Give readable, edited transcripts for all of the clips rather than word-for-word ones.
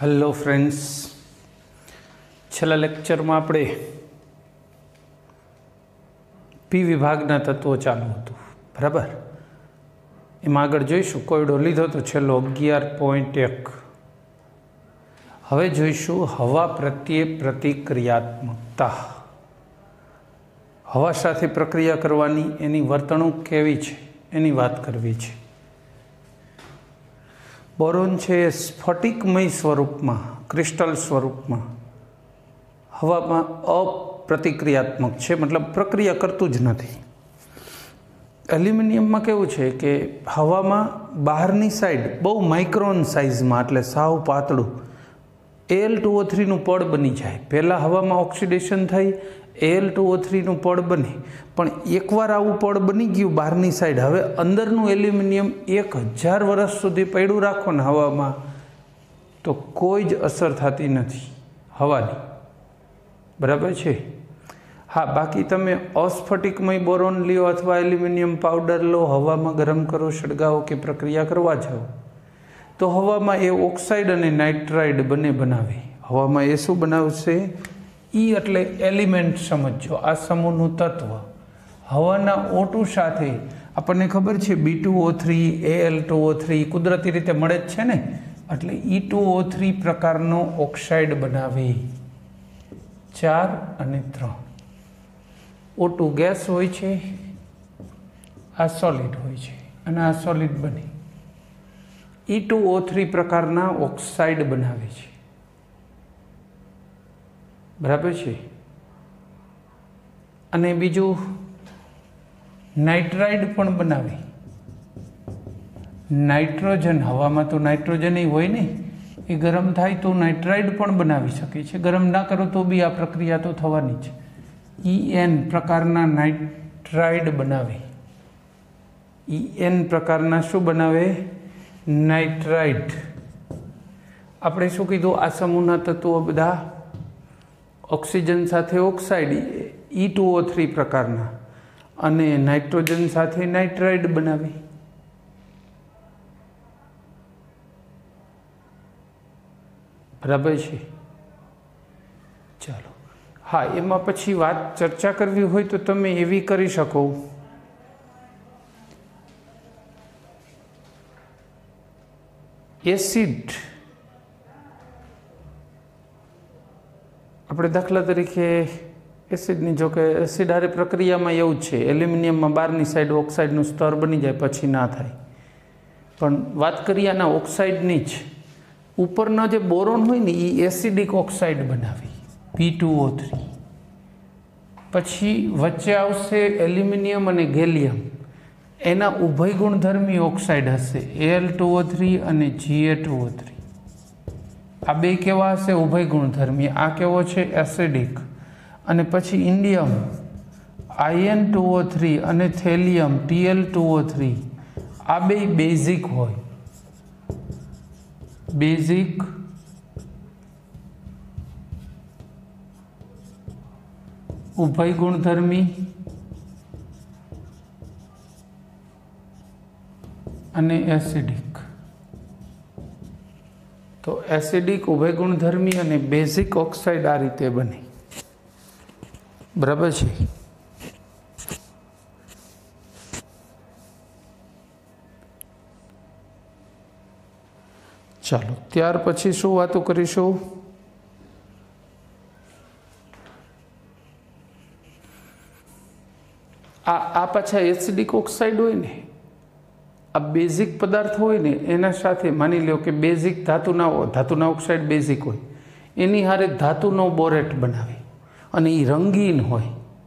Hello friends, छेल्ला lecture में आपणे पी विभागना तत्वों चालू हतुं, बराबर। एमां आगळ जोईशुं कोयडो लीधो तो छेल्लो 11.1। हवे जोईशुं हवा प्रत्ये प्रतिक्रियात्मकता। हवा साथे प्रक्रिया करवानी, एनी वर्तणूक केवी छे एनी वात करवी छे। बोरोन छे स्फटिकमय स्वरूप में, क्रिस्टल स्वरूप में हवा में अप्रतिक्रियात्मक है, मतलब प्रक्रिया करतु ज नहीं। एल्युमिनियम में केवुं छे कि हवा में बहारनी साइड बहु माइक्रोन साइज में, एटले साव पातळुं Al2O3 नुं पड़ बनी जाए। पहला हवा में ऑक्सिडेशन थई Al2O3 नुं पड़ बने, पण एकवार आवुं पड़ बनी गयुं बहारनी साइड, हवे अंदरनुं एल्युमिनियम 1000 वर्ष सुधी पड्युं राखो ने हवा में तो कोई ज असर थती नथी हवानी, बराबर छे। हाँ, बाकी तमे अस्फटिकमय बोरोन लो अथवा एल्युमिनियम पाउडर लो, हवा में गरम करो, सळगावो के प्रक्रिया करवा जाओ तो हवा में ए ऑक्साइड अने नाइट्राइड बने बनावे। हवा में ए शुं बनावशे? ई एटले एलिमेंट समझो, आ समूहनुं तत्व। हवाना O2 साथे आपने खबर छे B2O3 Al2O3 कुदरती रीते मळे ज छे ने, एटले E2O3 प्रकारनो ऑक्साइड बनावे। 4 અને 3 O2 गैस होय छे, आ सॉलिड होय छे अने आ सॉलिड बने E2O3 प्रकारना ऑक्साइड बनावे छे, बराबर छे। अने बीजू नाइट्राइड पण बनावे। नाइट्रोजन हवा में तो नाइट्रोजन ही होय ने, ए गरम थाय तो नाइट्राइड पण बनावी शके छे। गरम ना करो तो भी आ प्रक्रिया तो थवानी ज। EN प्रकारना नाइट्राइड बनावे। EN प्रकारना शुं बनावे? नाइट्राइड। आपणे शुं कीधुं? आ समूहना तत्वो बधा ऑक्सिजन साथे ऑक्साइड E2O3 प्रकारना अने नाइट्रोजन साथे नाइट्राइड बनावे। बराबर छे। चलो, हाँ, एमां पछी वात चर्चा करवी होय तो तमे एवी करी शको। एसिड આપણે દાખલા તરીકે એસિડની, જો કે એસિડ હારે પ્રક્રિયામાં એવું જ છે, એલ્યુમિનિયમમાં બહારની સાઈડ ઓક્સાઇડનું સ્તર બની જાય પછી ના થાય, પણ વાત કરીએ આના ઓક્સાઇડની જ, ઉપરના જે બોરોન હોય ને એ એસિડિક ઓક્સાઇડ બનાવી B2O3, પછી વચ્ચે આવશે એલ્યુમિનિયમ અને ગેલિયમ, એના ઉભય ગુણધર્મી ઓક્સાઇડ હશે Al2O3 અને Ga2O3। आ बे केवा हशे? उभय गुणधर्मी। आ केवो छे? एसिडिक। अने पछी इंडियम In2O3 अने थेलियम Tl2O3 आ बे बेजिक होय। बेजिक उभय गुणधर्मी अने एसिडिक। तो एसिडिक, उभय गुणधर्मी अने बेजिक ऑक्साइड आ रीते बने, बराबर छे। चलो, त्यार पछी शुं वातो करीशुं? आ पाछा एसिडिक ऑक्साइड होय ने, आ बेजिक पदार्थ होय ने एना साथे मानी लो कि बेजिक धातुना ऑक्साइड बेजिक होय, एनी हारे धातुनो बोरेट बनावे अने ई रंगीन होय।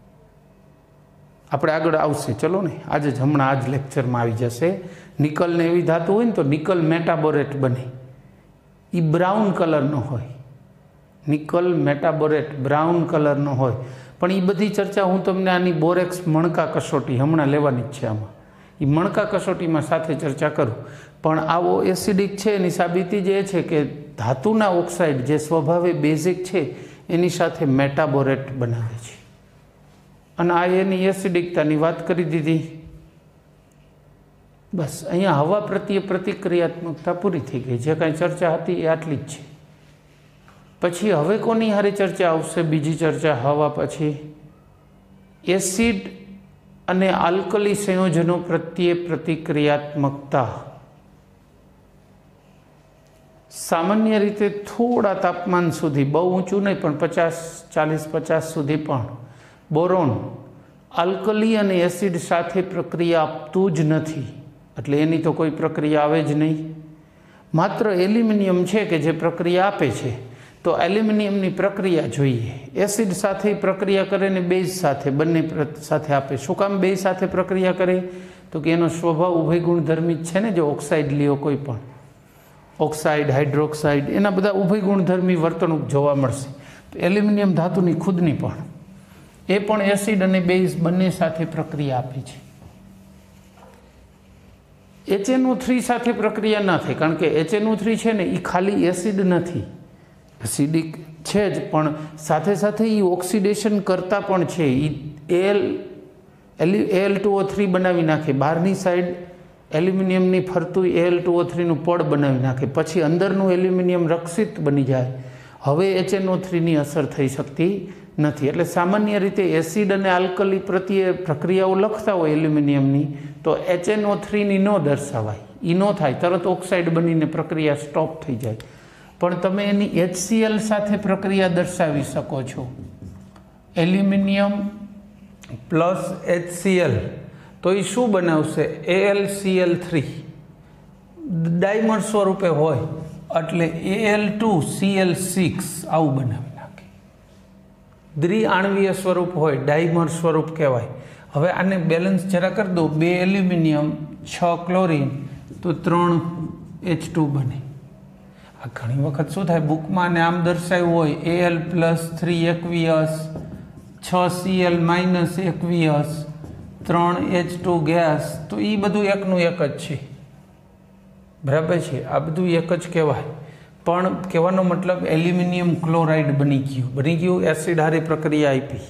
आपणे आगळ आवशे, चलो ने, आज ज हमणां आज लेक्चर में आवी जशे। निकल ने एवी धातु होय ने तो निकल मेटाबोरेट बने, ई ब्राउन कलरनो होय। निकल मेटाबोरेट ब्राउन कलरनो होय, पण ई बधी चर्चा हूँ तमने आनी बोरेक्स मणका कसोटी हमणां लेवानी ज छे। आमां ई मणका कसोटी में साथे चर्चा करूँ, पण आवो एसिडिक छे एनी साबिती जे छे कि धातुना ऑक्साइड जे स्वभावे बेजिक छे एनी साथे मेटाबोरेट बनावे छे। अने आ एनी एसिडिकतानी वात करी दीधी। बस अहींया हवा प्रत्ये प्रतिक्रियात्मकता पूरी थी गई। जे कांई चर्चा हती ए आटली ज छे। પછી હવે કોની હારે ચર્ચા આવશે? બીજી ચર્ચા હવા પછી એસિડ અને આલ્કલી સંયોજનો પ્રત્યે પ્રતિક્રિયાત્મકતા. સામાન્ય રીતે થોડા તાપમાન સુધી, બહુ ઊંચું નહીં પણ 40-50 સુધી પણ બોરોન આલ્કલી અને એસિડ સાથે પ્રક્રિયા આપતું જ નથી, એટલે એની તો કોઈ પ્રક્રિયા આવે જ નહીં. માત્ર એલ્યુમિનિયમ છે કે જે પ્રક્રિયા આપે છે, તો એલ્યુમિનિયમની પ્રક્રિયા જોઈએ. એસિડ સાથે પ્રક્રિયા કરે ને બેઝ સાથે, બંને સાથે આપે. શું કામ બેઝ સાથે પ્રક્રિયા કરે? તો કે એનો સ્વભાવ ઉભય ગુણધર્મી જ છે ને. જો ઓક્સાઇડ લ્યો, કોઈ પણ ઓક્સાઇડ, હાઇડ્રોક્સાઇડ, એના બધા ઉભય ગુણધર્મી વર્તણૂક જોવા મળશે. તો એલ્યુમિનિયમ ધાતુની ખુદની પણ એ પણ એસિડ અને બેઝ બંને સાથે પ્રક્રિયા આપે છે. HNO3 સાથે પ્રક્રિયા ના થાય, કારણ કે HNO3 છે ને એ ખાલી એસિડ નથી, એસિડિક છે જ, પણ સાથે સાથે એ ઓક્સિડેશન કરતા પણ છે. એ Al2O3 બનાવી નાખે, બહારની સાઈડ એલ્યુમિનિયમની ફરતું Al2O3નું પડ બનાવી નાખે, પછી અંદરનું એલ્યુમિનિયમ રક્ષિત બની જાય. હવે HNO3ની અસર થઈ શકતી નથી. એટલે સામાન્ય રીતે એસિડ અને આલ્કલી પ્રત્યે પ્રક્રિયાઓ લખતા હોય એલ્યુમિનિયમની, તો HNO3ની ન દર્શાવાય, એ ન થાય, તરત ઓક્સાઇડ બનીને પ્રક્રિયા સ્ટોપ થઈ જાય. પણ તમે એની HCl સાથે પ્રક્રિયા દર્શાવી શકો છો. એલ્યુમિનિયમ પ્લસ HCl, તો એ શું બનાવશે? AlCl3 ડાયમર સ્વરૂપે હોય, એટલે Al2Cl6 આવું બનાવી નાખે. દ્વિઆણવીય સ્વરૂપ હોય, ડાયમર સ્વરૂપ કહેવાય. હવે આને બેલેન્સ જરા કરી દો, 2 એલ્યુમિનિયમ 6 ક્લોરિન, તો 3 H2 બને. આ ઘણી વખત શું થાય, બુકમાં ને આમ દર્શાવ્યું હોય Al+3 એકવીયસ, 6Cl minus એકવીયસ, 3 H2 gas, તો એ બધું એકનું એક જ છે. બરાબર છે, આ બધું એક જ કહેવાય. પણ કહેવાનો મતલબ એલ્યુમિનિયમ ક્લોરાઇડ બની ગયું, એસિડ હારે પ્રક્રિયા આપી.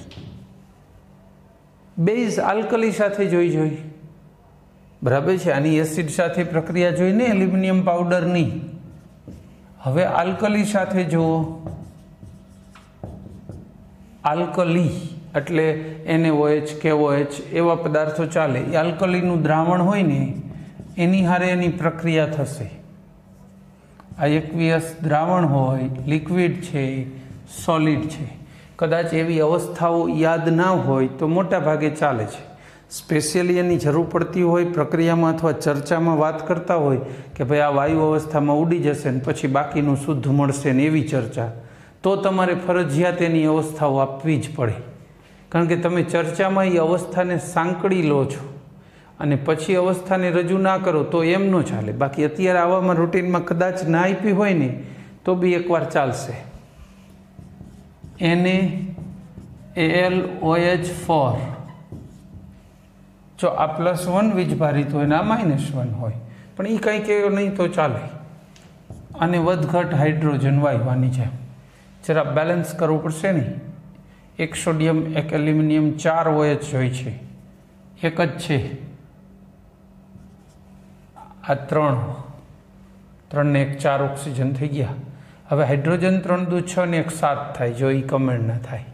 બેઝ આલ્કલી સાથે જોઈ. બરાબર છે, આની એસિડ સાથે પ્રક્રિયા જોઈને એલ્યુમિનિયમ પાવડરની. હવે આલ્કલી સાથે જુઓ, આલ્કલી એટલે NaOH, KOH એવા પદાર્થો ચાલે. એ આલ્કલીનું દ્રાવણ હોય ને એની હારે એની પ્રક્રિયા થશે. આ એકવીયસ દ્રાવણ હોય, લિક્વિડ છે, સોલિડ છે. કદાચ એવી અવસ્થાઓ યાદ ના હોય તો મોટા ભાગે ચાલે છે. સ્પેશિયલી એની જરૂર પડતી હોય પ્રક્રિયામાં અથવા ચર્ચામાં વાત કરતા હોય કે ભાઈ આ વાયુ અવસ્થામાં ઉડી જશે ને પછી બાકીનું શુદ્ધ મળશે ને એવી ચર્ચા, તો તમારે ફરજિયાત એની અવસ્થાઓ આપવી જ પડે. કારણ કે તમે ચર્ચામાં એ અવસ્થાને સાંકળી લો છો અને પછી અવસ્થાને રજૂ ના કરો તો એમ ન ચાલે. બાકી અત્યારે આવામાં રૂટીનમાં કદાચ ના આપી હોય ને તો બી એકવાર ચાલશે. NaAlOH4, જો આ +1 વીજભારિત હોય ને આ -1 હોય, પણ એ કંઈ કહ્યું નહીં તો ચાલે. અને વધઘટ હાઇડ્રોજન વાયુવાની છે, જરા બેલેન્સ કરવું પડશે ને. એક સોડિયમ, એક એલ્યુમિનિયમ, 4 OH હોય છે, એક જ છે. આ 3 ને 1 4 ઓક્સિજન થઈ ગયા. હવે હાઇડ્રોજન 3 દુ 6 ને 1 7 થાય, જો એ કમેન્ટ ના થાય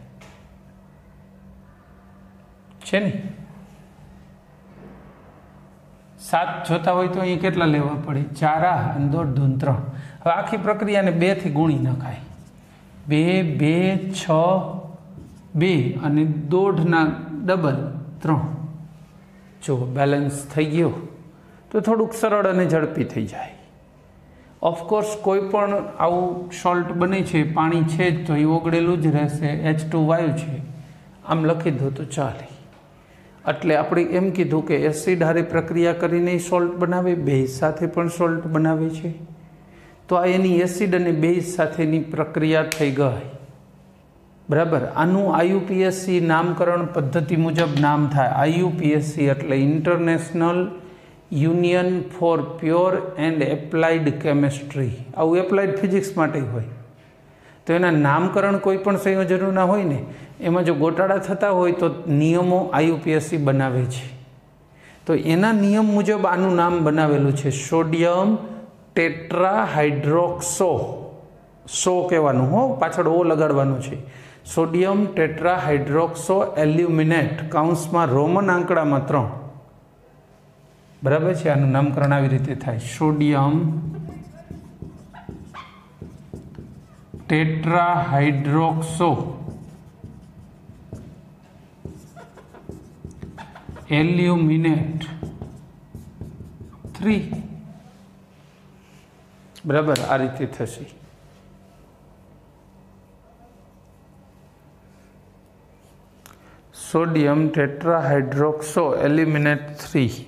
છે ને. 7 જોતા હોય તો અહીં કેટલા લેવા પડે? 4 અને 2 3. હવે આખી પ્રક્રિયાને 2 થી ગુણી નખાય. 2 2 6 2 અને 1.5 ના ડબલ 3. જો બેલેન્સ થઈ ગયો તો થોડુંક સરળ અને ઝડપી થઈ જાય. ઓફકોર્સ કોઈ પણ આવું સોલ્ટ બને છે, પાણી છે જ તો એ ઓગળેલું જ રહેશે, H2 વાયુ છે, આમ લખી દો તો ચાલે. એટલે આપણે એમ કીધું કે એસિડ હારે પ્રક્રિયા કરીને સોલ્ટ બનાવે, બેઝ સાથે પણ સોલ્ટ બનાવે છે. તો આ એની એસિડ અને બેઝ સાથેની પ્રક્રિયા થઈ ગઈ. બરાબર. આનું IUPAC નામકરણ પદ્ધતિ મુજબ નામ થાય. IUPAC એટલે international union for pure and applied chemistry. આવું એપ્લાઇડ ફિઝિક્સ માટે હોય. તો એના નામકરણ કોઈ પણ સંયોજનોના હોય ને એમાં જો ગોટાળા થતા હોય તો નિયમો IUPAC બનાવે છે. તો એના નિયમ મુજબ આનું નામ બનાવેલું છે, સોડિયમ ટેટ્રાહાઇડ્રોક્સો સો કહેવાનું હો, પાછળ ઓ લગાડવાનું છે. સોડિયમ ટેટ્રાહાઇડ્રોક્સો એલ્યુમિનેટ કૌંસમાં રોમન આંકડામાં 3. બરાબર છે. આનું નામકરણ આવી રીતે થાય: સોડિયમ ટેટ્રાહાઇડ્રોક્સો એલ્યુમિનેટ 3. બરાબર, આ રીતે થશે. Sodium tetrahydroxo aluminate 3.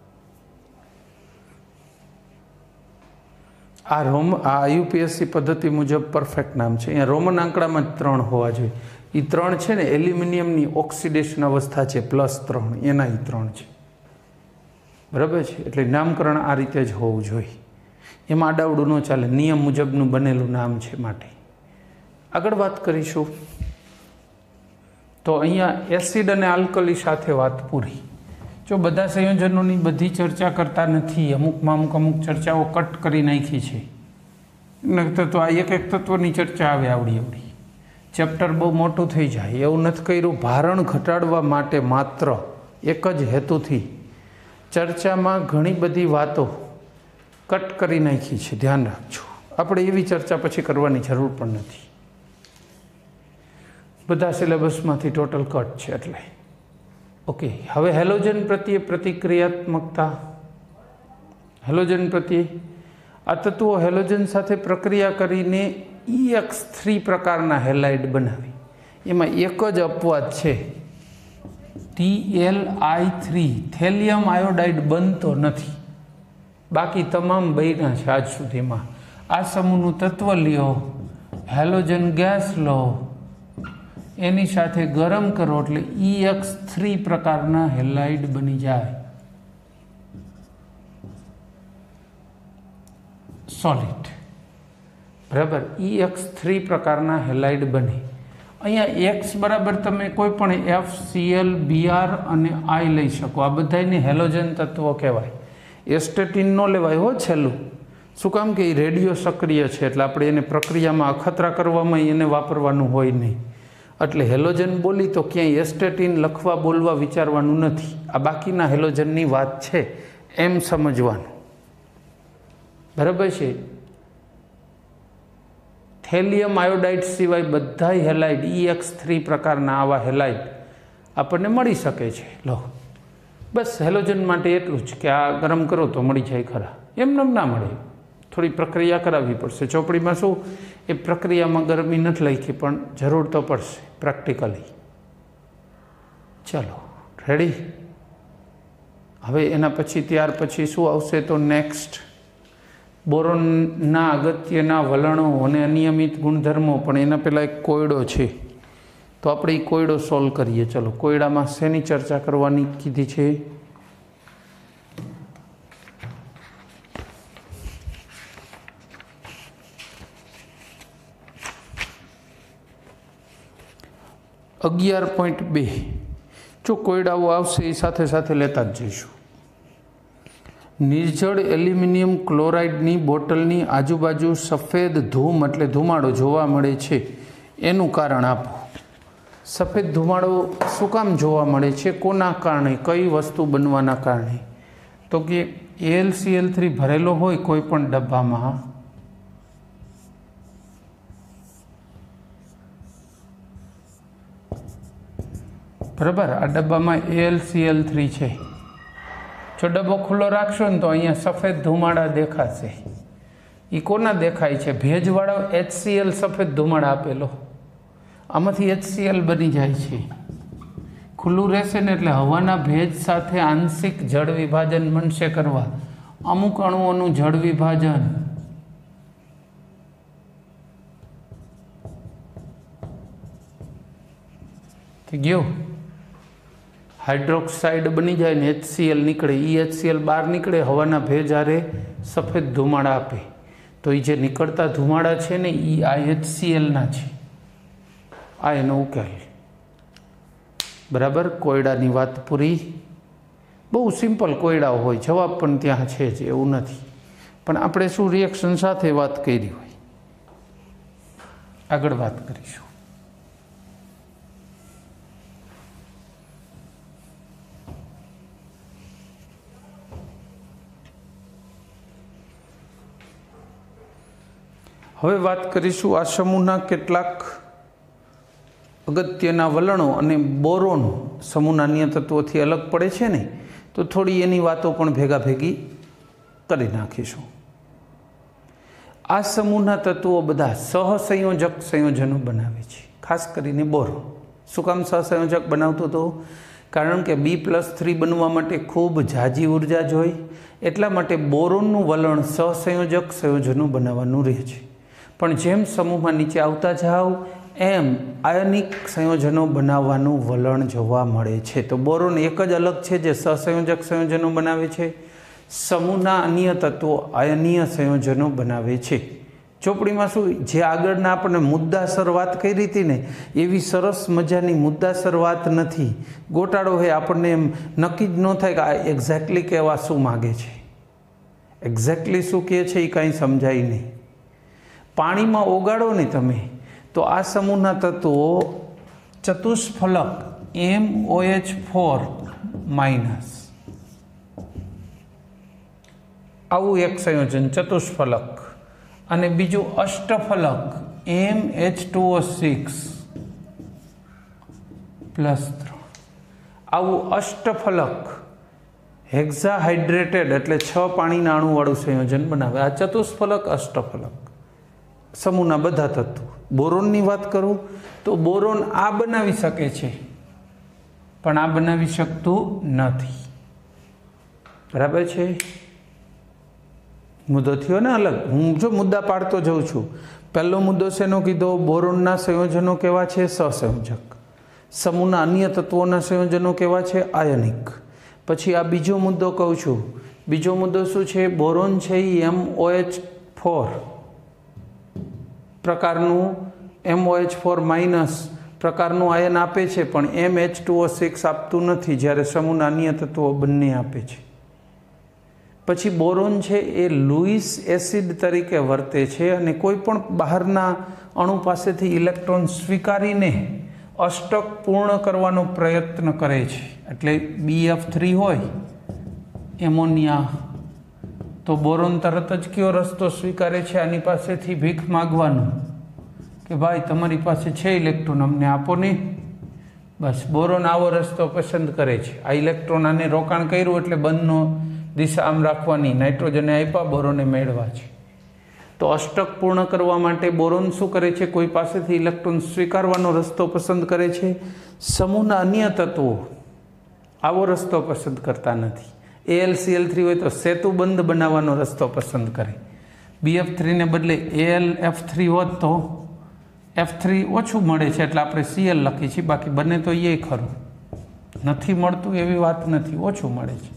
આ યુપીએસસી પદ્ધતિ મુજબ પરફેક્ટ નામ છે. અહીંયા રોમન આંકડામાં 3 હોવા જોઈએ. એ 3 છે ને એલ્યુમિનિયમની ઓક્સિડેશન અવસ્થા છે +3, એના એ 3 છે. બરાબર છે. એટલે નામકરણ આ રીતે જ હોવું જોઈએ. એમાં આડાવડું ન ચાલે, નિયમ મુજબનું બનેલું નામ છે માટે. આગળ વાત કરીશું તો અહીંયા એસિડ અને આલ્કલી સાથે વાત પૂરી. જો બધા સંયોજનોની બધી ચર્ચા કરતા નથી, અમુક ચર્ચાઓ કટ કરી નાખી છે. તત્વ આ એક તત્વની ચર્ચા આવે આવડી ચેપ્ટર બહુ મોટું થઈ જાય એવું નથી કર્યું. ભારણ ઘટાડવા માટે માત્ર એક જ હેતુથી ચર્ચામાં ઘણી બધી વાતો કટ કરી નાખી છે, ધ્યાન રાખજો. આપણે એવી ચર્ચા પછી કરવાની જરૂર પણ નથી. બધા સિલેબસમાંથી ટોટલ કટ છે એટલે ઓકે. હવે હેલોજન પ્રત્યે પ્રતિક્રિયાત્મકતા. હેલોજન પ્રત્યે આ તત્વો હેલોજન સાથે પ્રક્રિયા કરીને EX3 પ્રકારના હેલાઇડ બનાવી. એમાં એક જ અપવાદ છે, TLI3 થેલિયમ આયોડાઇડ બનતો નથી. બાકી તમામ બન્યા છે આજ સુધીમાં. આ સમૂહનું તત્વ લ્યો, હેલોજન ગેસ લો, એની સાથે ગરમ કરો એટલે EX3 પ્રકારના હેલાઇડ બની જાય, સોલિડ. બરાબર, EX3 પ્રકારના હેલાઇડ બને. અહીંયા X બરાબર તમે કોઈ પણ FCl, Br અને I લઈ શકો. આ બધાને હેલોજન તત્વો કહેવાય. એસ્ટેટિન ન લેવાય હો છેલ્લું. શું કામ કે એ રેડિયો સક્રિય છે એટલે આપણે એને પ્રક્રિયામાં અખતરા કરવામાં એને વાપરવાનું હોય નહીં. એટલે હેલોજન બોલી તો ક્યાંય એસ્ટેટિન લખવા બોલવા વિચારવાનું નથી. આ બાકીના હેલોજનની વાત છે એમ સમજવાનું. બરાબર છે. થેલિયમ આયોડાઇડ સિવાય બધા હેલાઇડ EX3 પ્રકારના આવા હેલાઇડ આપણને મળી શકે છે. લો બસ હેલોજન માટે એટલું જ કે આ ગરમ કરો તો મળી જાય ખરા. એમને ના મળે, થોડી પ્રક્રિયા કરાવવી પડશે. ચોપડીમાં શું એ પ્રક્રિયામાં ગરમી નથી લખી પણ જરૂર તો પડશે પ્રેક્ટિકલી. ચલો રેડી. હવે એના પછી ત્યાર પછી શું આવશે તો નેક્સ્ટ બોરોનના અગત્યના વલણો અને અનિયમિત ગુણધર્મો. પણ એના પહેલાં એક કોયડો છે તો આપણે એ કોયડો સોલ્વ કરીએ. ચલો, કોયડામાં શેની ચર્ચા કરવાની કીધી છે? .2 જો કોયડાઓ આવશે એ સાથે સાથે લેતા જ જઈશું. નિર્જળ એલ્યુમિનિયમ ક્લોરાઇડની બોટલની આજુબાજુ સફેદ ધૂમ એટલે ધુમાડો જોવા મળે છે, એનું કારણ આપો. સફેદ ધુમાડો શું કામ જોવા મળે છે? કોના કારણે? કઈ વસ્તુ બનવાના કારણે? તો કે AlCl3 ભરેલો હોય કોઈ પણ ડબ્બામાં, બરાબર. આ ડબ્બામાં AlCl3 છે. જો ડબ્બો ખુલ્લો રાખશો ને તો અહીંયા સફેદ ધુમાડા દેખાશે. એ કોના દેખાય છે? ભેજવાળો HCl સફેદ ધુમાડા આપેલો, આમાંથી HCl બની જાય છે. ખુલ્લું રહેશે ને એટલે હવાના ભેજ સાથે આંશિક જળ વિભાજન બનશે કરવા. અમુક અણુઓનું જળ વિભાજન થઈ ગયું. હાઇડ્રોક્સાઇડ બની જાય ને HCl નીકળે. HCl બહાર નીકળે, હવાના ભેજ હારે સફેદ ધુમાડા આપે. તો એ જે નીકળતા ધુમાડા છે ને એ આ HClના છે. આ એનો ઉકેલ. બરાબર. કોયડાની વાત પૂરી. બહુ સિમ્પલ કોયડાઓ હોય, જવાબ પણ ત્યાં છે જ એવું નથી, પણ આપણે શું રિએક્શન સાથે વાત કરી હોય. આગળ વાત કરીશું। હવે વાત કરીશું આ સમૂહના કેટલાક અગત્યના વલણો અને બોરોન સમૂહના અન્ય તત્વોથી અલગ પડે છે ને, તો થોડી એની વાતો પણ ભેગા ભેગી કરી નાખીશું। આ સમૂહના તત્વો બધા સહસંયોજક સંયોજનો બનાવે છે, ખાસ કરીને બોરોન। શું કામ સહસંયોજક બનાવતો હતો? કારણ કે B+3 બનવા માટે ખૂબ ઝાઝી ઉર્જા જોઈએ, એટલા માટે બોરોનનું વલણ સહસંયોજક સંયોજનો બનાવવાનું રહે છે। પણ જેમ સમૂહમાં નીચે આવતા જાઓ એમ આયનિક સંયોજનો બનાવવાનું વલણ જોવા મળે છે। તો બોરોન એક જ અલગ છે જે સહસંયોજક સંયોજનો બનાવે છે, સમૂહના અન્ય તત્વો આયનીય સંયોજનો બનાવે છે। ચોપડીમાં શું જે આગળના આપણે મુદ્દાસર વાત કરી હતી ને, એવી સરસ મજાની મુદ્દાસર વાત નથી, ગોટાળો હે, આપણને એમ નક્કી જ ન થાય કે આ એક્ઝેક્ટલી કહેવા શું માગે છે, એક્ઝેક્ટલી શું કહે છે એ કાંઈ સમજાય નહીં। પાણીમાં ઓગાળો ને તમે તો આ સમૂહના તત્વો ચતુષ્ફલક MOH4- આવું એક સંયોજન ચતુષ્ફલક, અને બીજું અષ્ટફલક MH2O6+3 આવું અષ્ટફલક હેક્ઝાહાઇડ્રેટેડ એટલે 6 પાણીના અણુવાળું સંયોજન બનાવે। આ ચતુષ્ફલક અષ્ટફલક સમૂહના બધા તત્વો। બોરોનની વાત કરું તો બોરોન આ બનાવી શકે છે, પણ આ બનાવી શકતું નથી, બરાબર છે? મુદ્દો થયો ને અલગ, હું જો મુદ્દા પાડતો જઉં છું। પહેલો મુદ્દો શેનો કીધો? બોરોનના સંયોજનો કેવા છે? સહસંયોજક। સમૂહના અન્ય તત્વોના સંયોજનો કેવા છે? આયનિક। પછી આ બીજો મુદ્દો કહું છું, બીજો મુદ્દો શું છે? બોરોન છે એ MOH4 પ્રકારનું MOH4- પ્રકારનું આયન આપે છે, પણ MH2O6 આપતું નથી, જ્યારે સમૂહના અન્ય તત્વો બંને આપે છે। પછી બોરોન છે એ લુઈસ એસિડ તરીકે વર્તે છે અને કોઈ પણ બહારના અણુ પાસેથી ઇલેક્ટ્રોન સ્વીકારીને અષ્ટક પૂર્ણ કરવાનો પ્રયત્ન કરે છે। એટલે BF3 હોય એમોનિયા, તો બોરોન તરત જ કયો રસ્તો સ્વીકારે છે? આની પાસેથી ભીખ માગવાનું કે ભાઈ તમારી પાસે છે ઇલેક્ટ્રોન, અમને આપો ને। બસ બોરોન આવો રસ્તો પસંદ કરે છે। આ ઇલેક્ટ્રોન આને રોકાણ કર્યું એટલે બંધનો દિશા આમ રાખવાની, નાઇટ્રોજને આપ્યા, બોરોને મેળવા છે। તો અષ્ટક પૂર્ણ કરવા માટે બોરોન શું કરે છે? કોઈ પાસેથી ઇલેક્ટ્રોન સ્વીકારવાનો રસ્તો પસંદ કરે છે। સમૂહના અન્ય તત્વો આવો રસ્તો પસંદ કરતા નથી। AlCl3 હોય તો સેતુબંધ બનાવવાનો રસ્તો પસંદ કરે। BF3 ને બદલે AlF3 હોત તો F3 ઓછું મળે છે એટલે આપણે Cl લખીએ છીએ, બાકી બને તો એ ખરું, નથી મળતું એવી વાત નથી, ઓછું મળે છે।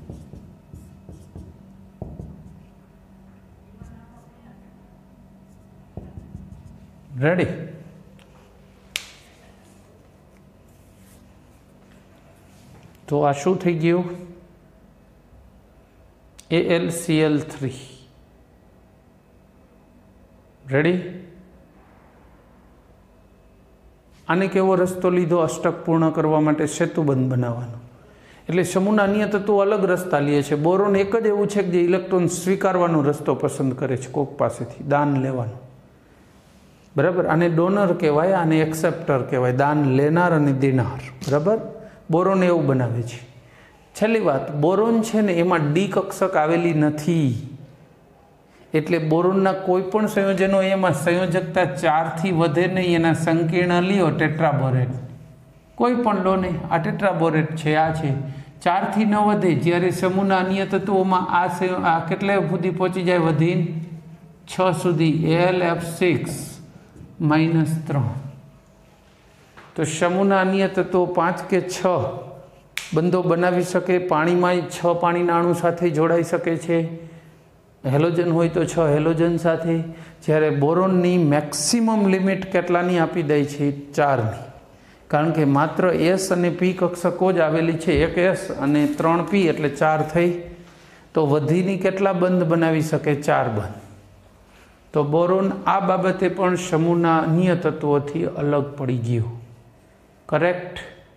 રેડી? તો આ શું થઈ ગયું? AlCl3 ready? આને કેવો રસ્તો લીધો અષ્ટક પૂર્ણ કરવા માટે? સેતુબંધ બનાવવાનો। એટલે સમૂહના અન્ય તત્વો અલગ રસ્તા લે છે। બોરોન એક જ એવું છે કે જે ઇલેક્ટ્રોન સ્વીકારવાનો રસ્તો પસંદ કરે છે, કોક પાસેથી દાન લેવાનું, બરાબર? આને ડોનર કહેવાય, આને એક્સેપ્ટર કહેવાય, દાન લેનાર અને દેનાર, બરાબર? બોરોન એવું બનાવે છે। છેલ્લી વાત, બોરોન છે ને એમાં ડી કક્ષક આવેલી નથી, એટલે બોરોનના કોઈ પણ સંયોજનો એમાં સંયોજકતા 4થી વધે નહીં। એના સંકીર્ણ લ્યો ટેટ્રાબોરેટ, કોઈ પણ લો ને, આ ટેટ્રાબોરેટ છે, આ છે, 4થી ન વધે। જ્યારે સમૂહના અન્ય તત્વોમાં આ કેટલા સુધી પહોંચી જાય? વધીને 6 સુધી, AlF6-3। તો સમૂહના અન્ય તત્વો 5 કે 6 બંધો બનાવી શકે। પાણીમાં 6 પાણીના અણુ સાથે જોડાઈ શકે છે, હેલોજન હોય તો 6 હેલોજન સાથે। જ્યારે બોરોનની મેક્સિમમ લિમિટ કેટલાની આપી દે છે? 4ની, કારણ કે માત્ર S અને P કક્ષકો જ આવેલી છે, એક S અને 3 P એટલે 4 થઈ। તો વધીની કેટલા બંધ બનાવી શકે? 4 બંધ। તો તો બોરોન આ બાબતે પણ સમૂહના અન્ય તત્વોથી અલગ પડી ગયું. કરેક્ટ?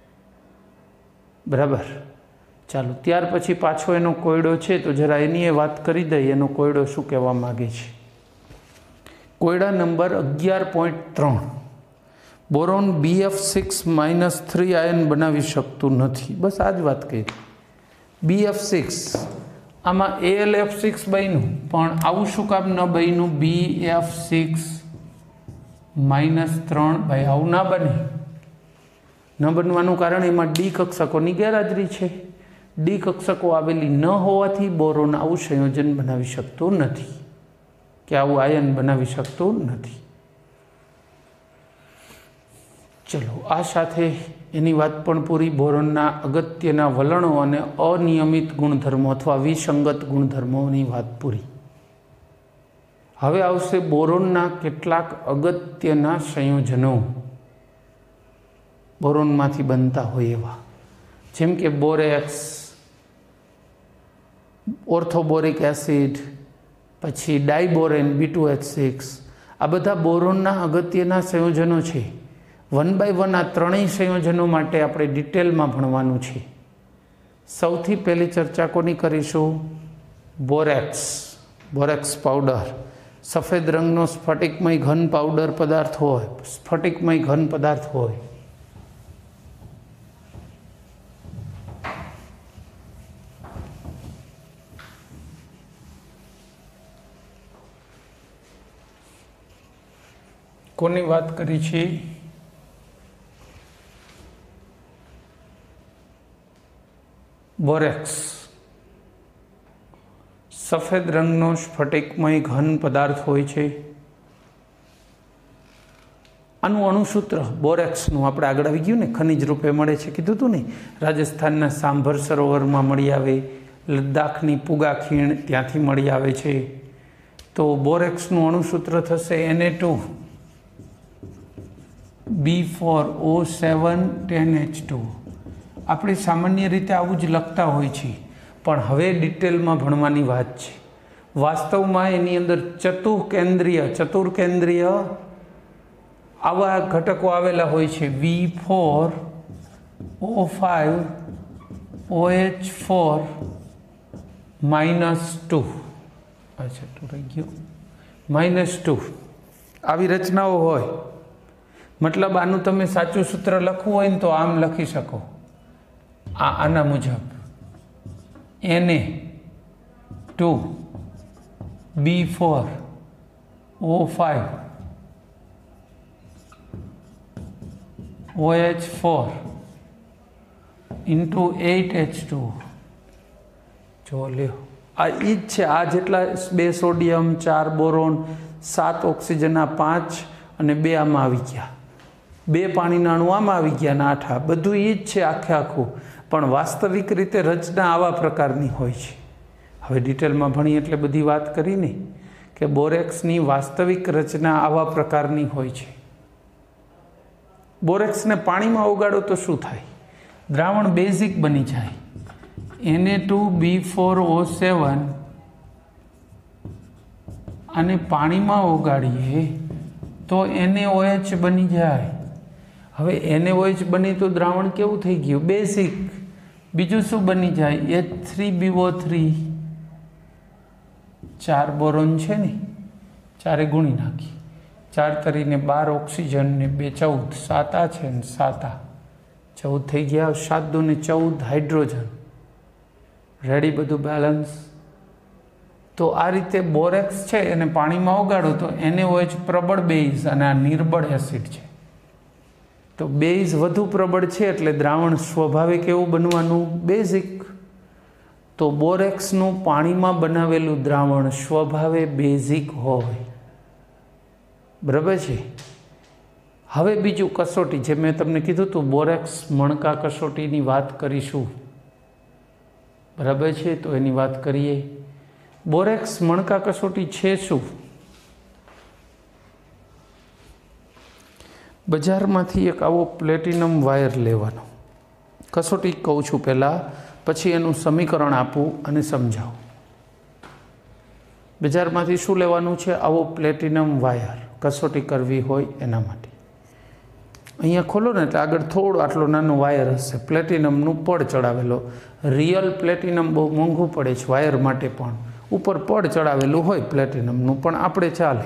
બરાબર. ચાલો, ત્યાર પછી પાછો એનો કોયડો છે તો જરા એની વાત કરી દઈએ. એનો કોયડો શું કહેવા માગે છે. કોયડા નંબર 11.3. બોરોન Bf6-3 આયન બનાવી શકતું નથી. બસ આ જ વાત કરી. Bf6 આમાં AlF6 બન્યું, પણ આવું શું કામ ન બન્યું? Bf6-3 ભાઈ આવું ના બને. ન બનવાનું કારણ એમાં ડી કક્ષકોની ગેરહાજરી છે. ડી કક્ષકો આવેલી ન હોવાથી બોરોન આવું સંયોજન બનાવી શકતું નથી, કે આવું આયન બનાવી શકતું નથી. ચલો, આ સાથે એની વાત પણ પૂરી. બોરોનના અગત્યના વલણો અને અનિયમિત ગુણધર્મો અથવા વિસંગત ગુણધર્મોની વાત પૂરી. હવે આવશે બોરોનના કેટલાક અગત્યના સંયોજનો બોરોનમાંથી બનતા હોય એવા, જેમ કે બોરેક્સ, ઓર્થોબોરિક એસિડ, પછી ડાયબોરેન B2H6. આ બધા બોરોનના અગત્યના સંયોજનો છે. 1 by 1 આ ત્રણેય સંયોજનો માટે આપણે ડિટેલમાં ભણવાનું છે. સૌથી પહેલી ચર્ચા કોની કરીશું? બોરેક્સ. બોરેક્સ પાવડર સફેદ રંગનો સ્ફટિકમય ઘન પાવડર પદાર્થ હોય, સ્ફટિકમય ઘન પદાર્થ હોય. કોની વાત કરી છે? બોરેક્સ સફેદ રંગનો સ્ફટિકમય ઘન પદાર્થ હોય છે. આનું અણુસૂત્ર બોરેક્સનું આપણે આગળ આવી ગયું ને, ખનિજ રૂપે મળે છે કીધું હતું ને. રાજસ્થાનના સાંભર સરોવરમાં મળી આવે, લદ્દાખની પુગા ખીણ ત્યાંથી મળી આવે છે. તો બોરેક્સનું અણુસૂત્ર થશે Na2B4O710H2. આપણે સામાન્ય રીતે આવું જ લખતા હોય છે, પણ હવે ડિટેલમાં ભણવાની વાત છે. વાસ્તવમાં એની અંદર ચતુર્કેન્દ્રીય આવા ઘટકો આવેલા હોય છે. V4O5OH4 -2. અચ્છા, 2 રહી ગયો. -2 આવી રચનાઓ હોય. મતલબ આનું તમે સાચું સૂત્ર લખવું હોય ને તો આમ લખી શકો, આના મુજબ Na2B4O5OH4 × 8H2. જો લ્યો, આ એ જ છે. આ જેટલા 2 સોડિયમ, 4 બોરોન, 7 ઓક્સિજનના 5 અને 2 આમાં આવી ગયા, 2 પાણીના અણુ આમાં આવી ગયા અને 8 આ બધું એ જ છે આખે આખું. પણ વાસ્તવિક રીતે રચના આવા પ્રકારની હોય છે. હવે ડિટેલમાં ભણી એટલે બધી વાત કરીને કે બોરેક્સની વાસ્તવિક રચના આવા પ્રકારની હોય છે. બોરેક્સને પાણીમાં ઓગાળો તો શું થાય? દ્રાવણ બેઝિક બની જાય. Na2B4O7 અને પાણીમાં ઓગાળીએ તો NaOH બની જાય. હવે NaOH બની તો દ્રાવણ કેવું થઈ ગયું? બેઝિક. બીજું શું બની જાય? H3BO3. 4 બોરોન છે ને, 4 ગુણી નાખી, 4 તરીને 12 ઓક્સિજન ને 2 14, 7 આ છે ને 7 આ, 14 થઈ ગયા. 7 દુ ને 14 હાઇડ્રોજન. રેડી? બધું બેલેન્સ. તો આ રીતે બોરેક્સ છે એને પાણીમાં ઓગાળો તો NaOH પ્રબળ બેઝ અને આ નિર્બળ એસિડ છે. તો બેઝ વધુ પ્રબળ છે એટલે દ્રાવણ સ્વાભાવિક એવું બનવાનું બેઝિક. તો બોરેક્સનું પાણીમાં બનાવેલું દ્રાવણ સ્વભાવે બેઝિક હોય. બરાબર છે? હવે બીજું કસોટી, જે મેં તમને કીધું હતું બોરેક્સ મણકા કસોટીની વાત કરીશું. બરાબર છે? તો એની વાત કરીએ. બોરેક્સ મણકા કસોટી છે શું? બજારમાંથી એક આવો પ્લેટિનમ વાયર લેવાનો. કસોટી કહું છું પહેલાં, પછી એનું સમીકરણ આપું અને સમજાવું. બજારમાંથી શું લેવાનું છે? આવો પ્લેટિનમ વાયર કસોટી કરવી હોય એના માટે. અહીંયા ખોલો ને એટલે આગળ થોડો આટલો નાનો વાયર હશે, પ્લેટિનમનું પડ ચડાવેલો. રિયલ પ્લેટિનમ બહુ મોંઘું પડે છે વાયર માટે, પણ ઉપર પડ ચડાવેલું હોય પ્લેટિનમનું, પણ આપણે ચાલે.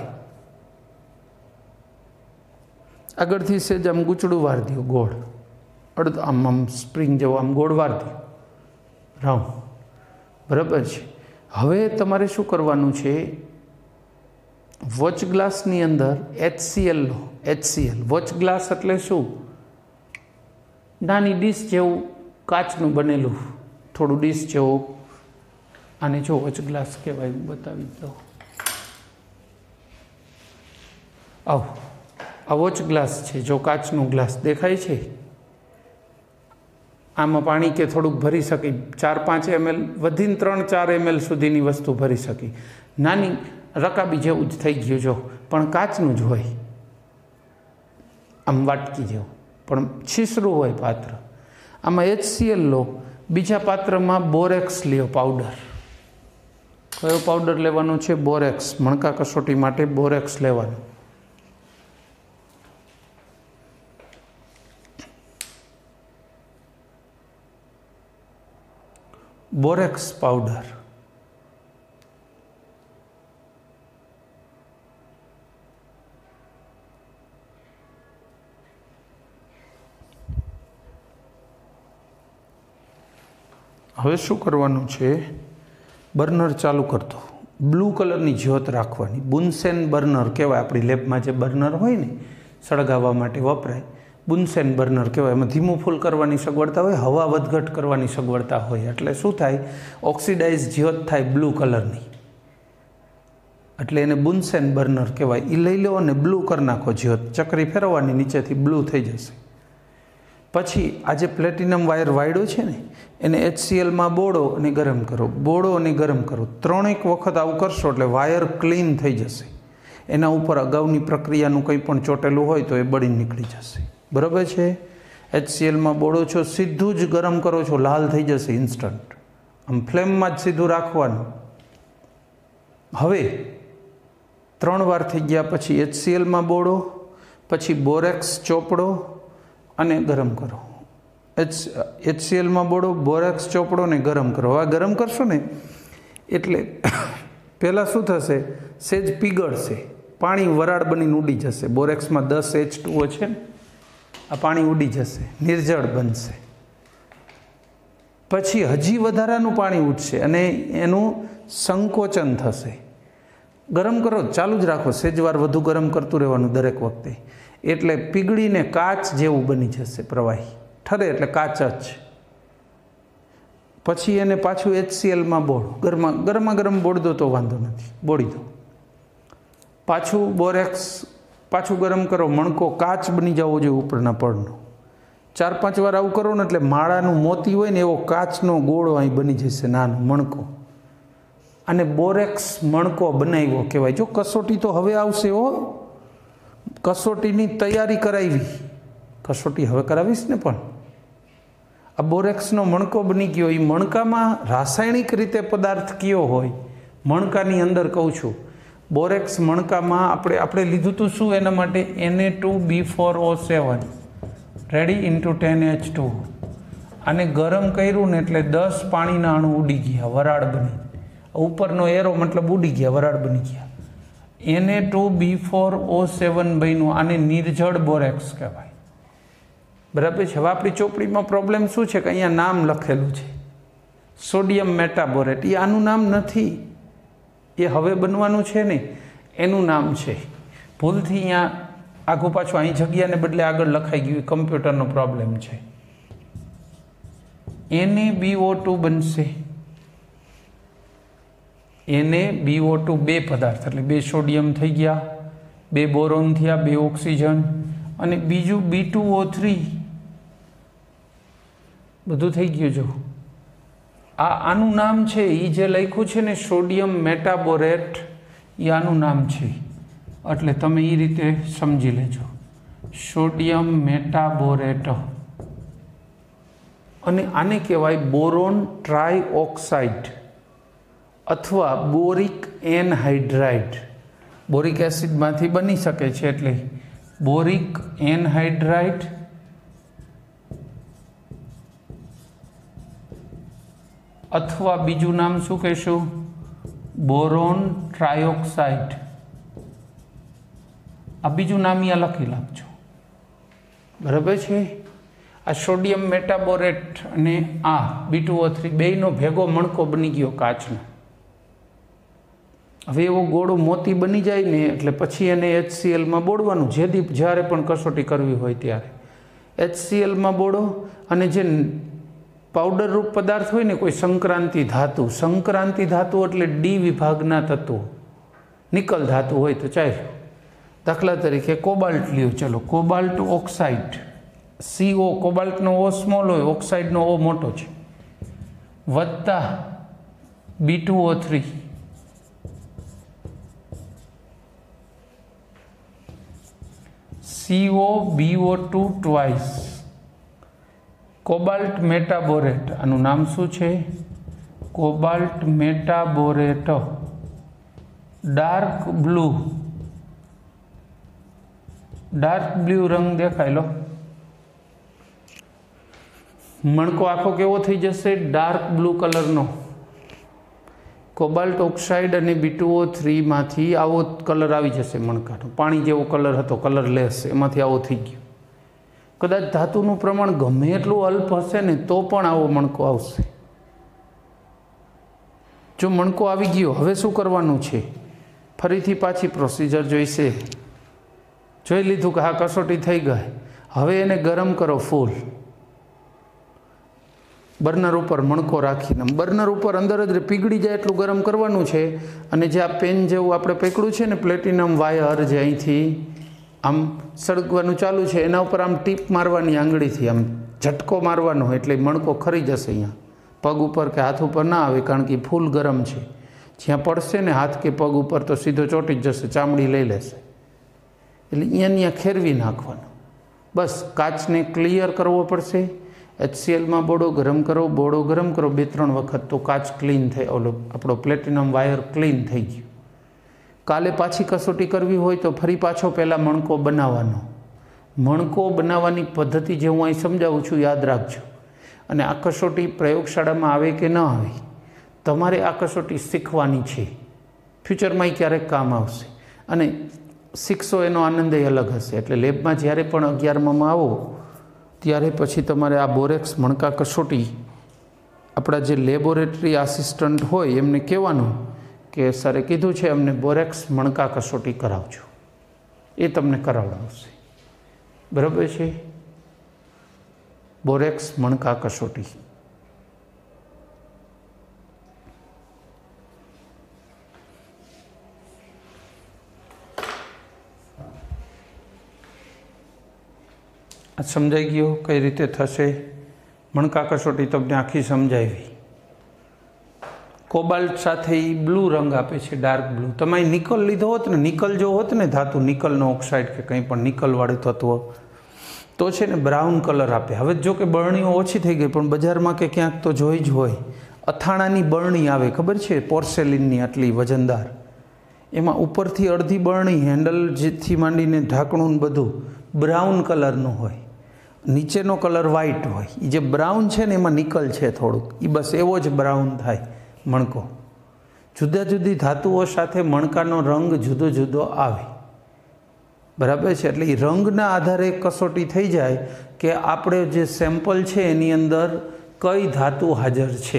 આગળથી સેજ આમ ગૂંચડું વાર દો, ગોળ આમ સ્પ્રિંગ જેવો આમ ગોળ વાર દો, રાઉન્ડ. બરાબર છે. હવે તમારે શું કરવાનું છે? વોચ ગ્લાસની અંદર HCl લો. HCl વોચ ગ્લાસ એટલે શું? નાની ડીશ જેવું કાચનું બનેલું થોડું ડીશ જેવું. આને જો વોચ ગ્લાસ કહેવાય, બતાવી દો. આવો આ વોચ ગ્લાસ છે, જો કાચનું ગ્લાસ દેખાય છે. આમાં પાણી કે થોડુંક ભરી શકી, 4-5 ml, વધીને 3-4 ml સુધીની વસ્તુ ભરી શકી. નાની રકાબી જેવું જ થઈ ગયું જો, પણ કાચનું જ હોય, આમ વાટકી જેવું, પણ છીસરું હોય પાત્ર. આમાં HCl લો. બીજા પાત્રમાં બોરેક્સ લ્યો પાવડર. કયો પાવડર લેવાનો છે? બોરેક્સ. મણકા કસોટી માટે બોરેક્સ લેવાનું. Borax powder. હવે શું કરવાનું છે? બર્નર ચાલુ કરતો, બ્લુ કલરની જ્યોત રાખવાની. બુન્સેન બર્નર કહેવાય. આપણી લેબમાં જે બર્નર હોય ને, સળગાવવા માટે વપરાય, બુન્સેન બર્નર કહેવાય. એમાં ધીમું ફૂલ કરવાની સગવડતા હોય, હવા વધઘટ કરવાની સગવડતા હોય. એટલે શું થાય? ઓક્સિડાઇઝ જ્યોત થાય બ્લુ કલરની, એટલે એને બુન્સેન બર્નર કહેવાય. એ લઈ લો અને બ્લુ કરી નાખો જ્યોત. ચકરી ફેરવવાની, નીચેથી બ્લુ થઈ જશે. પછી આ જે પ્લેટિનમ વાયર વાયડો છે ને, એને HClમાં બોળો અને ગરમ કરો, બોળો અને ગરમ કરો. 3 વખત આવું કરશો એટલે વાયર ક્લીન થઈ જશે. એના ઉપર અગાઉની પ્રક્રિયાનું કંઈ પણ ચોટેલું હોય તો એ બળી નીકળી જશે. બરાબર છે? HClમાં બોળો છો, સીધું જ ગરમ કરો છો, લાલ થઈ જશે ઇન્સ્ટન્ટ. આમ ફ્લેમમાં જ સીધું રાખવાનું. હવે 3 વાર થઈ ગયા પછી HClમાં બોળો, પછી બોરેક્સ ચોપડો અને ગરમ કરો. HClમાં બોળો, બોરેક્સ ચોપડો ને ગરમ કરો. હવે ગરમ કરશો ને એટલે પહેલાં શું થશે? સેજ પીગળશે, પાણી વરાળ બનીને ઉડી જશે. બોરેક્સમાં 10 H2O છે ને, આ પાણી ઉડી જશે, નિર્જળ બનશે. પછી હજી વધારાનું પાણી ઉઠશે અને એનું સંકોચન થશે. ગરમ કરો, ચાલુ જ રાખો, સેજવાર વધુ ગરમ કરતું રહેવાનું દરેક વખતે. એટલે પીગળીને કાચ જેવું બની જશે, પ્રવાહી ઠરે એટલે કાચ જ. પછી એને પાછું HClમાં બોળો, ગરમા ગરમ બોળ દો તો વાંધો નથી, બોળી દો. પાછું બોરેક્સ પાછું ગરમ કરો, મણકો કાચ બની જવો જોઈએ ઉપરના પડનો. 4-5 વાર આવું કરો ને એટલે માળાનું મોતી હોય ને એવો કાચનો ગોળો અહીં બની જશે, નાનો મણકો. અને બોરેક્સ મણકો બનાવ્યો કહેવાય. જો કસોટી તો હવે આવશે હો, કસોટીની તૈયારી કરાવી. કસોટી હવે કરાવીશ ને, પણ આ બોરેક્સનો મણકો બની ગયો. એ મણકામાં રાસાયણિક રીતે પદાર્થ કયો હોય? મણકાની અંદર કહું છું, બોરેક્સ મણકામાં આપણે લીધું હતું શું એના માટે? Na2B4O7 ready into 10H2. આને ગરમ કર્યું ને એટલે 10 પાણીના અણુ ઉડી ગયા, વરાળ બની. ઉપરનો એરો મતલબ ઉડી ગયા, વરાળ બની ગયા. Na2B4O7 બન્યું. આને નિર્જળ બોરેક્સ કહેવાય. બરાબર છે? હવે આપણી ચોપડીમાં પ્રોબ્લેમ શું છે કે અહીંયા નામ લખેલું છે સોડિયમ મેટાબોરેટ. એ આનું નામ નથી, એ હવે બનવાનું છે ને એનું નામ છે. ભૂલથી અહીંયા આખું પાછું અહીં જગ્યાને બદલે આગળ લખાઈ ગયું, કમ્પ્યુટરનો પ્રોબ્લેમ છે. NaBO2 બનશે. NaBO2 બે પદાર્થ, એટલે 2 સોડિયમ થઈ ગયા, 2 બોરોન થયા, 2 ઓક્સિજન, અને બીજું B2O3 બધું થઈ ગયું. જો આનું નામ છે, એ જે લખ્યું છે ને સોડિયમ મેટાબોરેટ, એ આનું નામ છે. એટલે તમે એ રીતે સમજી લેજો, સોડિયમ મેટાબોરેટ. અને આને કહેવાય બોરોન ટ્રાયઓક્સાઇડ. अथवा बोरिक एनहाइड्राइड बोरिक एसिडमांथी बनी शके छे एटले बोरिक एनहाइड्राइड अथवा बीजू नाम शू कहीशुं बोरोन ट्रायोक्साइड आ बीजू नाम अहींया लखी नाखजो बराबर छे। आ सोडियम मेटाबोरेट अने आ B2O3 बेयनो भेगो मणको बनी गयो काचनो। हवे एवो गोळो मोती बनी जाय ने एटले पछी एने HCl में बोळवानुं ज्यारे पण कसोटी करवी होय त्यारे HCl में बोळो अने जे पाउडर रूप पदार्थ होय ने कोई संक्रांति धातु एटले डी विभागना तत्वो निकल धातु होय तो चालो दाखला तरीके कोबाल्ट ल्यो चलो कोबाल्ट ऑक्साइड CO कोबाल्ट नो O स्मॉल होय ऑक्साइड नो O मोटो छे वत्ता B2O3 COBO2 twice cobalt metaborate आनु नाम शू छे कोबाल्ट मेटाबोरेट डार्क ब्लू रंग देखाय लो मणको आखो केवो थई जशे डार्क ब्लू कलर नो कोबाल्ट ऑक्साइड अने B2O3 मांथी आवो कलर आवी जशे मणकानो पाणी जेवो कलर हतो कलरलेस एमांथी आवो थई गयो कदाच धातुनुं प्रमाण गमे एटलुं अल्प हशे ने तो पण आवो मणको आवशे। जो मणको आवी गयो हवे शुं करवानुं छे फरीथी पाછી प्रोसीजर जोईशे જોઈ લીધું કે હા કસોટી થઈ ગઈ હવે એને ગરમ કરો ફૂલ બર્નર ઉપર મણકો રાખીને બર્નર ઉપર અંદર જ પીગળી જાય એટલું ગરમ કરવાનું છે અને જે આ પેન જેવું આપણે પકડ્યું છે ને પ્લેટિનમ વાયર જે અહીંથી આમ સળગવાનું ચાલુ છે એના ઉપર આમ ટીપ મારવાની આંગળીથી આમ ઝટકો મારવાનો એટલે મણકો ખરી જશે અહીંયા પગ ઉપર કે હાથ ઉપર ના આવે કારણ કે ફૂલ ગરમ છે જ્યાં પડશે ને હાથ કે પગ ઉપર તો સીધો ચોંટી જ જશે ચામડી લઈ લેશે એટલે અહીંયા ખેરવી નાખવાનું બસ કાચને ક્લિયર કરવો પડશે HCl માં બોળો ગરમ કરો 2-3 વખત તો કાચ ક્લીન થઈ ઓલો આપણો પ્લેટિનમ વાયર ક્લીન થઈ ગયો કાલે પાછી કસોટી કરવી હોય તો ફરી પાછો પહેલાં મણકો બનાવવાનો મણકો બનાવવાની પદ્ધતિ જે હું અહીં સમજાવું છું યાદ રાખજો અને આ કસોટી પ્રયોગશાળામાં આવે કે ન આવે તમારે આ કસોટી શીખવાની છે ફ્યુચરમાં ક્યારેક કામ આવશે અને શીખશો એનો આનંદ અલગ હશે એટલે લેબમાં જ્યારે પણ 11માં આવો ત્યારે પછી તમારે આ બોરેક્સ મણકા કસોટી આપણા જે લેબોરેટરી આસિસ્ટન્ટ હોય એમને કહેવાનું કે સરે કીધું છે અમને બોરેક્સ મણકા કસોટી કરાવજો એ તમને કરાવડાવશે બરાબર છે બોરેક્સ મણકા કસોટી आ समझाई गयो कई रीते थशे मणका कसोटी तमने आखी समझावी कोबाल्ट साथे ब्लू रंग आपे छे डार्क ब्लू तमे निकल लीधो होत ने निकल जो होत ने धातु निकलनो ऑक्साइड के कंई पण निकलवाळुं तत्व तो छे ने ब्राउन कलर आपे हवे जो के बरણીઓ ઓછી થઈ ગઈ પણ બજારમાં કે ક્યાંક તો જોઈ જ હોય અથાણાની બરણી આવે ખબર છે પોર્સેલિનની આટલી વજનદાર એમાં ઉપરથી અડધી બરણી હેન્ડલ જેથી માંડીને ઢાંકણું ને બધું બ્રાઉન કલરનું હોય નીચેનો કલર વ્હાઇટ હોય એ જે બ્રાઉન છે ને એમાં નિકલ છે થોડુંક એ બસ એવો જ બ્રાઉન થાય મણકો જુદા જુદી ધાતુઓ સાથે મણકાનો રંગ જુદો જુદો આવે બરાબર છે એટલે એ રંગના આધારે કસોટી થઈ જાય કે આપણે જે સેમ્પલ છે એની અંદર કઈ ધાતુ હાજર છે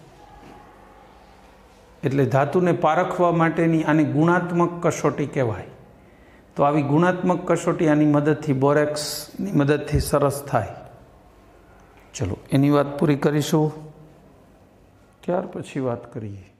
એટલે ધાતુને પારખવા માટેની આને ગુણાત્મક કસોટી કહેવાય तो આવી गुणात्मक कसोटी आनी मददथी बोरेक्सनी मददथी सरस थाय चलो एनी वात पूरी करीशुं त्यार पछी वात करीए।